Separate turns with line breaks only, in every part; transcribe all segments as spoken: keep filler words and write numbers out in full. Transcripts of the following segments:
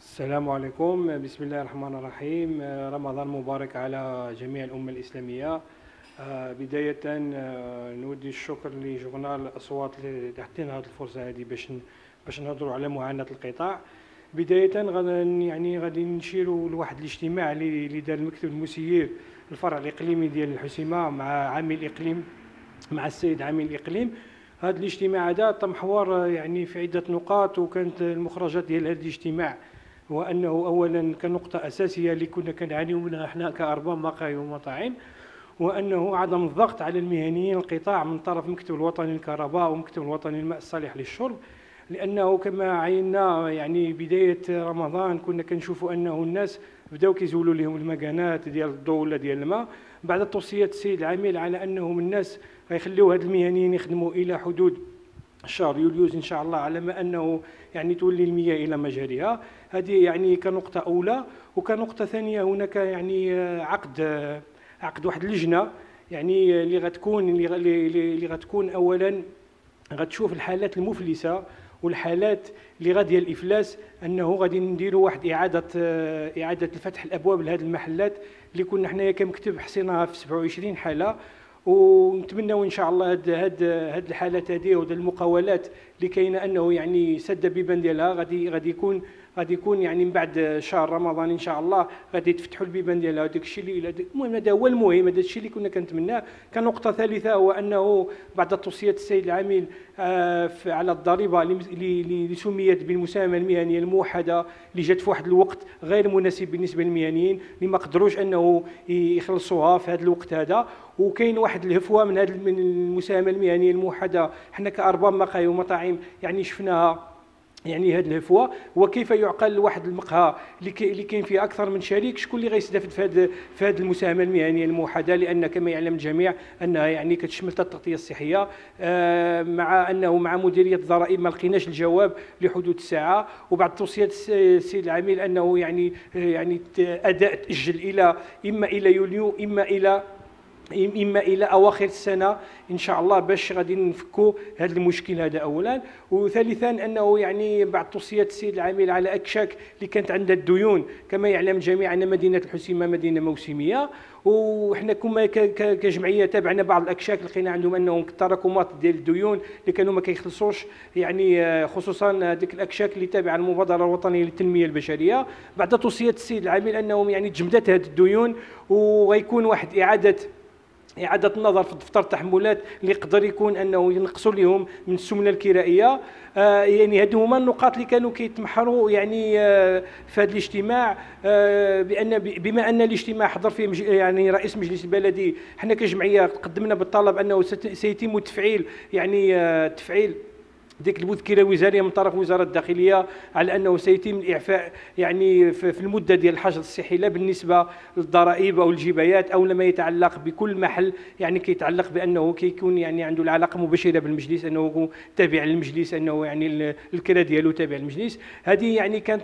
السلام عليكم. بسم الله الرحمن الرحيم. رمضان مبارك على جميع الأمة الإسلامية. بداية نودي الشكر لجورنال الأصوات اللي تعطينا هذه الفرصة هذه باش باش نهضروا على معاناة القطاع. بداية غادي يعني غادي نشيروا لواحد الاجتماع اللي دار المكتب المسير الفرع الإقليمي ديال الحسيمة مع عامل الإقليم مع السيد عامل الإقليم. هذا الاجتماع هذا تم حوار يعني في عدة نقاط، وكانت المخرجات ديال هذا الاجتماع هو انه اولا كنقطه اساسيه اللي كنا كنعانيو منها احنا كارباب مقاهي ومطاعم، وانه عدم الضغط على المهنيين القطاع من طرف المكتب الوطني للكهرباء والمكتب الوطني للماء الصالح للشرب، لانه كما عينا يعني بدايه رمضان كنا كنشوفوا انه الناس بداو كيزولوا لهم المكانات ديال الضوء ولا ديال الماء بعد توصيه السيد العامل على انهم الناس غيخليو هاد المهنيين يخدموا الى حدود شهر يوليوز ان شاء الله، على ما انه يعني تولي المياه الى مجاريها. هذه يعني كنقطه اولى. وكنقطه ثانيه هناك يعني عقد عقد واحد اللجنه يعني اللي غتكون اللي اللي غتكون اولا غتشوف الحالات المفلسه والحالات اللي غاديه الافلاس، انه غادي نديروا واحد اعاده اعاده الفتح الابواب لهذه المحلات اللي كنا حنايا كمكتب حصيناها في سبعة وعشرين حاله، ونتمنوا ان شاء الله هاد هاد هاد الحالات هذه وهاد المقاولات اللي كاينه انه يعني سد بيبان ديالها غادي غادي يكون غادي يكون يعني من بعد شهر رمضان ان شاء الله غادي يتفتحوا البيبان ديالها. وداك الشيء اللي المهم هذا هو المهم، هذا الشيء اللي كنا كنتمناه. كنقطه ثالثه هو انه بعد توصيه السيد العامل آه على الضريبه اللي سميت بالمساهمه المهنيه الموحده اللي جات في واحد الوقت غير مناسب بالنسبه للمهنيين اللي ما قدروش انه يخلصوها في هذا الوقت هذا. وكاين واحد الهفوه من هذه المساهمه المهنيه الموحده حنا كارباب مقاهي ومطاعم يعني شفناها. يعني هذه الهفوه وكيف يعقل واحد المقهى اللي اللي كاين فيه اكثر من شريك، شكون اللي غيستافد في هذه في هذه المساهمه المهنيه الموحده، لان كما يعلم الجميع انها يعني كتشمل التغطيه الصحيه آه مع انه مع مديريه الضرائب ما لقيناش الجواب لحدود الساعه. وبعد توصيه السيد العامل انه يعني يعني اداء تاجل الى اما الى يوليو اما الى اما الى اواخر السنه ان شاء الله باش غادي نفكوا هذا المشكل هذا اولا. وثالثا انه يعني بعد توصيه السيد العامل على اكشاك اللي كانت عندها الديون، كما يعلم الجميع ان مدينه الحسيمه مدينه موسميه، وحنا كما كجمعيه تابعنا بعض الاكشاك لقينا عندهم انهم التراكمات ديال الديون اللي كانوا ما كيخلصوش، يعني خصوصا ديك الاكشاك اللي تابعه المبادره الوطنيه للتنميه البشريه. بعد توصيه السيد العامل انهم يعني تجمدت هذه الديون وغيكون واحد اعاده إعادة النظر في دفتر التحملات اللي يقدر يكون أنه ينقصوا لهم من السمنة الكرائية. آه يعني هذو هما النقاط اللي كانوا كيتمحروا يعني آه في هذا الاجتماع. آه بأن بما أن الاجتماع حضر فيه يعني رئيس مجلس البلدي، حنا كجمعية قدمنا بالطلب أنه سيتم تفعيل يعني آه تفعيل ديك المذكره الوزاريه من طرف وزاره الداخليه على انه سيتم الاعفاء يعني في المده ديال الحجر الصحي، لا بالنسبه للضرائب او الجبايات او لما يتعلق بكل محل يعني كيتعلق بانه كيكون يعني عنده العلاقه مباشره بالمجلس، انه تابع للمجلس، انه يعني الكرا ديالو تابع للمجلس. هذه يعني كانت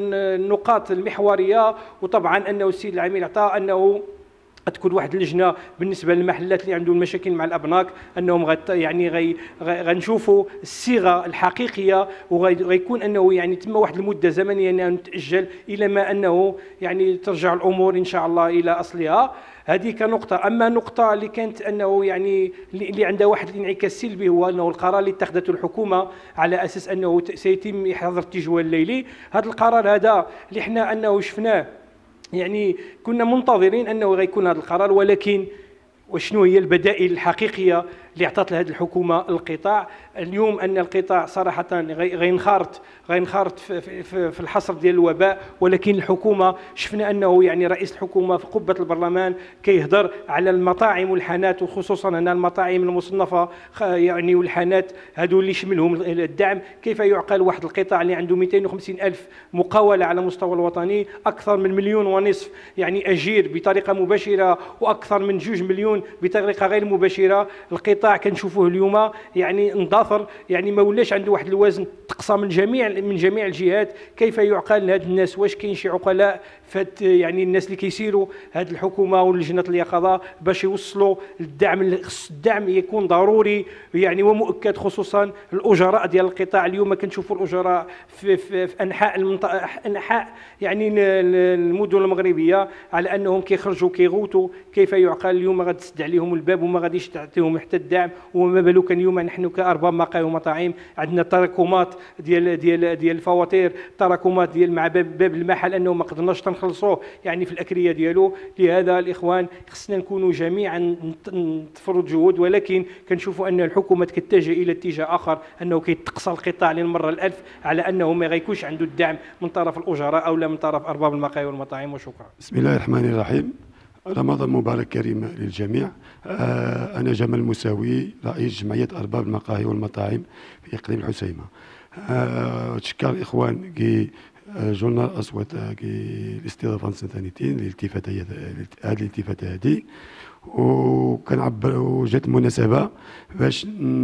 النقاط المحوريه. وطبعا انه السيد العامل عطى انه تكون واحد اللجنه بالنسبه للمحلات اللي عندهم مشاكل مع الابناك، انهم غت يعني غي غنشوفوا الصيغه الحقيقيه، وغيكون انه يعني تم واحد المده زمنيه انها تاجل الى ما انه يعني ترجع الامور ان شاء الله الى اصلها. هذه كنقطه. اما النقطه اللي كانت انه يعني اللي عندها واحد الانعكاس سلبي هو انه القرار اللي اتخذته الحكومه على اساس انه سيتم حظر التجوال الليلي. هذا القرار هذا اللي حنا انه شفناه يعني كنا منتظرين انه غيكون هذا القرار، ولكن وشنو هي البدائل الحقيقيه اللي عطات لهذه الحكومه القطاع اليوم؟ ان القطاع صراحه غينخرط غينخرط في, في, في الحصر ديال الوباء، ولكن الحكومه شفنا انه يعني رئيس الحكومه في قبه البرلمان كيهضر على المطاعم والحانات، وخصوصا ان المطاعم المصنفه يعني والحانات هذو اللي يشملهم الدعم. كيف يعقل واحد القطاع اللي عنده مئتين وخمسين ألف مقاوله على المستوى الوطني، اكثر من مليون ونصف يعني اجير بطريقه مباشره، واكثر من جوج مليون بطريقه غير مباشره. القطاع القطاع كنشوفوه اليوم يعني اندثر، يعني ما ولاش عنده واحد الوزن تقصى من جميع من جميع الجهات. كيف يعقل لهاد الناس؟ واش كاين شي عقلاء فات يعني الناس اللي كيسيروا هاد الحكومه ولجنه اليقظه باش يوصلوا الدعم؟ الدعم يكون ضروري يعني ومؤكد، خصوصا الاجراء ديال القطاع. اليوم كنشوفوا الاجراء في, في, في انحاء المنطقه انحاء يعني المدن المغربيه على انهم كيخرجوا كيغوتوا. كيف يعقل اليوم غادي تسد عليهم الباب وما غاديش تعطيهم حتى الدعم؟ وما بالك اليوم نحن كارباب مقاهي ومطاعم عندنا تراكمات ديال ديال ديال الفواتير، تراكمات ديال مع باب, باب المحل انه ما قدرناش تنخلصوه يعني في الاكريه ديالو. لهذا الاخوان خصنا نكونوا جميعا نتفروا جهود، ولكن كنشوفوا ان الحكومه كتتجه الى اتجاه اخر، انه كيتقصى القطاع للمره الالف على انه ما غيكونش عنده الدعم من طرف الاجراء او لا من طرف ارباب المقاهي والمطاعم. وشكرا.
بسم الله الرحمن الرحيم. رمضان مبارك كريم للجميع. أنا جمال مساوي، رئيس جمعية أرباب المقاهي والمطاعم في إقليم الحسيمة. تشكر الإخوان كي جورنال أصوات كي الاستضافة سنتانيتين للالتفاتة هذه الالتفاتة هذه، وكنعبر وجات المناسبة باش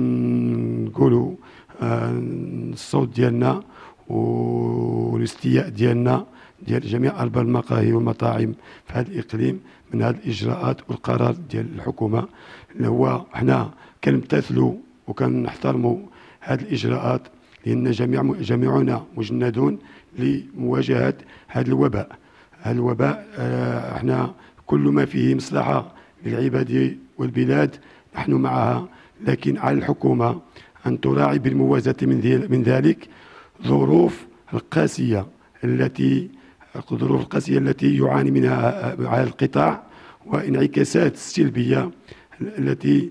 نقولوا الصوت ديالنا والاستياء ديالنا ديال جميع أرباب المقاهي والمطاعم في هذا الإقليم من هذه الإجراءات والقرار ديال الحكومة، اللي هو حنا كنمتثلوا وكنحترموا هذه الإجراءات، لأن جميع جميعنا مجندون لمواجهة هذا الوباء. هذا الوباء احنا كل ما فيه مصلحة للعباد والبلاد نحن معها، لكن على الحكومة أن تراعي بالموازاة من ذلك ظروف القاسية التي الظروف القاسية التي يعاني منها على القطاع، وانعكاسات السلبية التي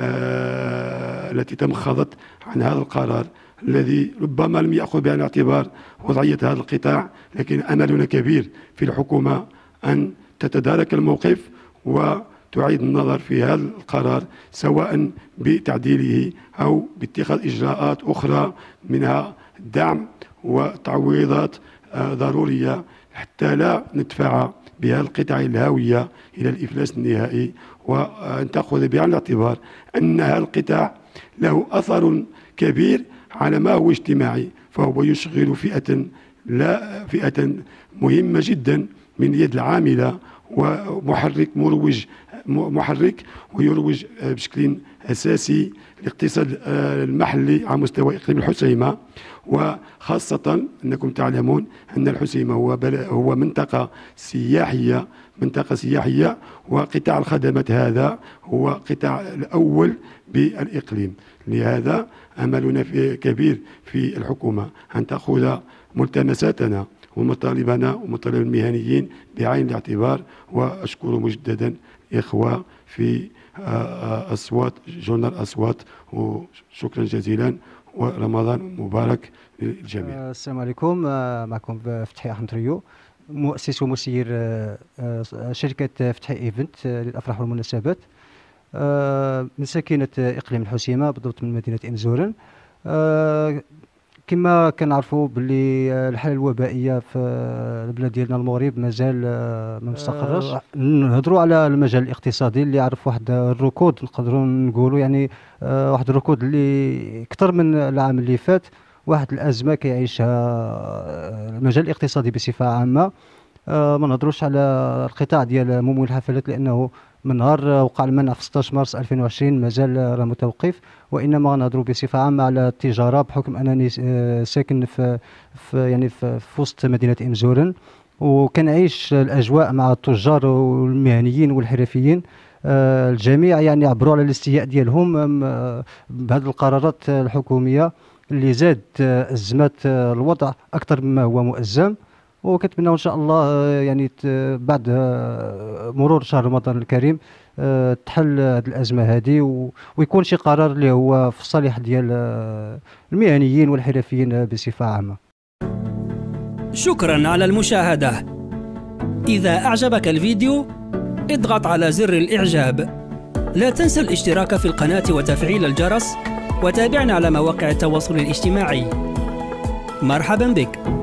آه التي تمخضت عن هذا القرار الذي ربما لم يأخذ بعين الاعتبار وضعية هذا القطاع. لكن أملنا كبير في الحكومة أن تتدارك الموقف وتعيد النظر في هذا القرار، سواء بتعديله أو باتخاذ إجراءات أخرى منها دعم وتعويضات ضرورية حتى لا ندفع بهذا القطاع الهاوية إلى الإفلاس النهائي. وأن تأخذ بعين الاعتبار أن هذا القطاع له أثر كبير على ما هو اجتماعي، فهو يشغل فئة لا فئة مهمة جدا من اليد العاملة، ومحرك مروج محرك ويروج بشكل أساسي الاقتصاد المحلي على مستوى إقليم الحسيمة. وخاصة أنكم تعلمون أن الحسيمة هو هو منطقة سياحية منطقة سياحية وقطاع الخدمات هذا هو قطاع الأول بالإقليم. لهذا أملنا في كبير في الحكومة أن تأخذ ملتمساتنا ومطالبنا ومطالب المهنيين بعين الاعتبار. وأشكر مجددا إخوة في أصوات جورنال أصوات، وشكرا جزيلا ورمضان مبارك للجميع.
السلام عليكم، معكم فتحي أحمد ريو، مؤسس ومسير شركة فتحي ايفنت للأفراح والمناسبات، من ساكنة إقليم الحسيمة، بالضبط من مدينة إمزورن. كما كنعرفوا باللي الحاله الوبائيه في البلاد ديالنا المغرب مازال ما مستقرش. نهضروا على المجال الاقتصادي اللي عرف واحد الركود، نقدروا نقولوا يعني واحد الركود اللي اكثر من العام اللي فات، واحد الازمه كيعيشها المجال الاقتصادي بصفه عامه. ما نهضروش على القطاع ديال ممول الحفلات لانه من نهار وقع المنع في ستة عشر مارس ألفين وعشرين مازال راه متوقف، وانما غنهضروا بصفه عامه على التجاره، بحكم انني ساكن في, في يعني في, في وسط مدينه إمزورن، وكنعيش الاجواء مع التجار والمهنيين والحرفيين. الجميع يعني عبروا على الاستياء ديالهم بهذه القرارات الحكوميه اللي زاد ازمات الوضع اكثر مما هو مؤزم. وكنتمنى ان شاء الله يعني بعد مرور شهر رمضان الكريم تحل هذه الازمه هذه، ويكون شي قرار اللي هو في الصالح ديال المهنيين والحرفيين بصفه عامه.
شكرا على المشاهده. اذا اعجبك الفيديو اضغط على زر الاعجاب. لا تنسى الاشتراك في القناه وتفعيل الجرس، وتابعنا على مواقع التواصل الاجتماعي. مرحبا بك.